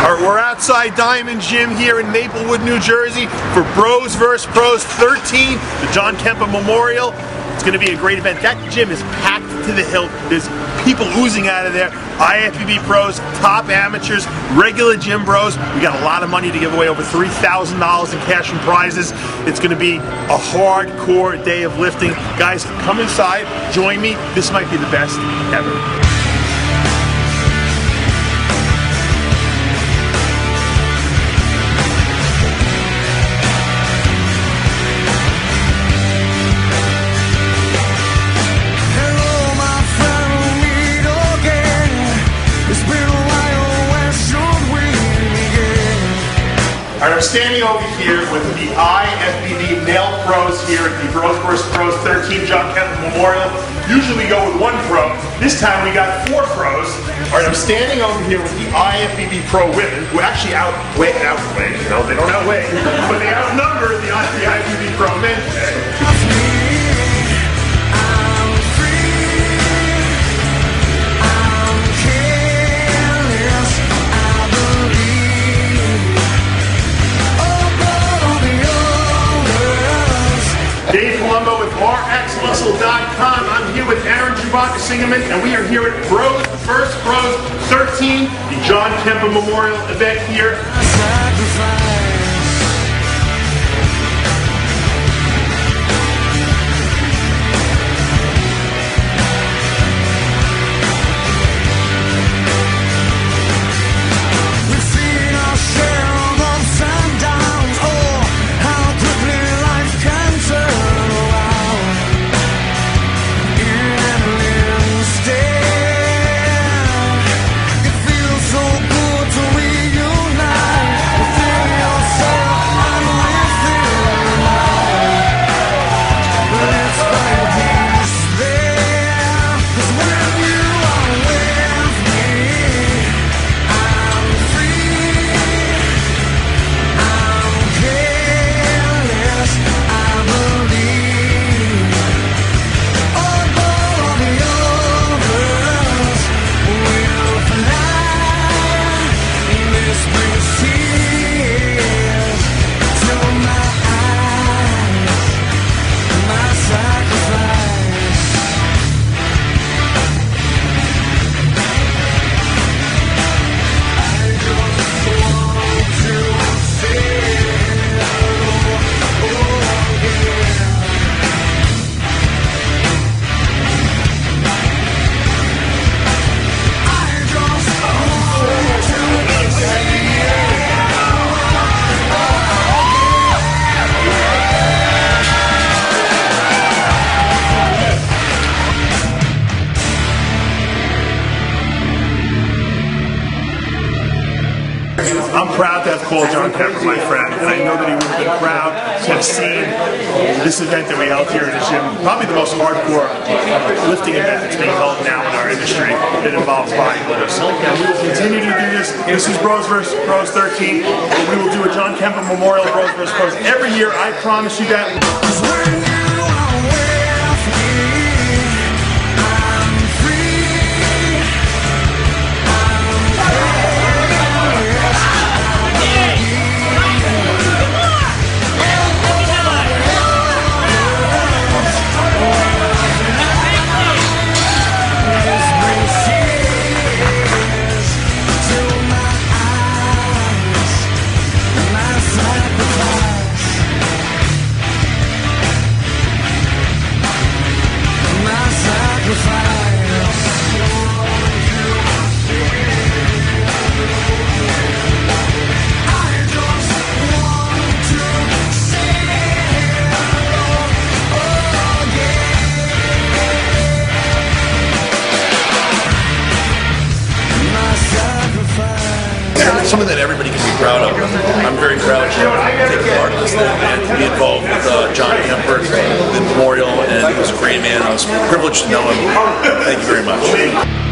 Alright, we're outside Diamond Gym here in Maplewood, New Jersey for Bros vs. Pros 13, the John Kemper Memorial. It's going to be a great event. That gym is packed to the hilt. There's people oozing out of there. IFBB pros, top amateurs, regular gym bros. We got a lot of money to give away, over $3,000 in cash and prizes. It's going to be a hardcore day of lifting. Guys, come inside, join me. This might be the best ever. I'm standing over here with the IFBB male pros here at the Bros vs. Pros 13 John Kemper Memorial. Usually we go with one pro. This time we got 4 pros. Alright, I'm standing over here with the IFBB pro women who actually outweigh, you know, they don't outweigh, but they outnumber the IFBB pro men today. With RxMuscle.com. I'm here with Singerman, and we are here at Bros vs. Pros 13, the John Kemper Memorial event here. I'm proud to have called John Kemper my friend, and I know that he would have been proud to have seen this event that we held here in the gym. Probably the most hardcore lifting event that's being held now in our industry that involves bodybuilders. And we will continue to do this. This is Bros vs. Pros 13. We will do a John Kemper Memorial Bros vs. Pros every year. I promise you that. Something that everybody can be proud of. I'm very proud to take part in this thing and to be involved with John Kemper, the Memorial, and he was a great man. I was privileged to know him. Thank you very much.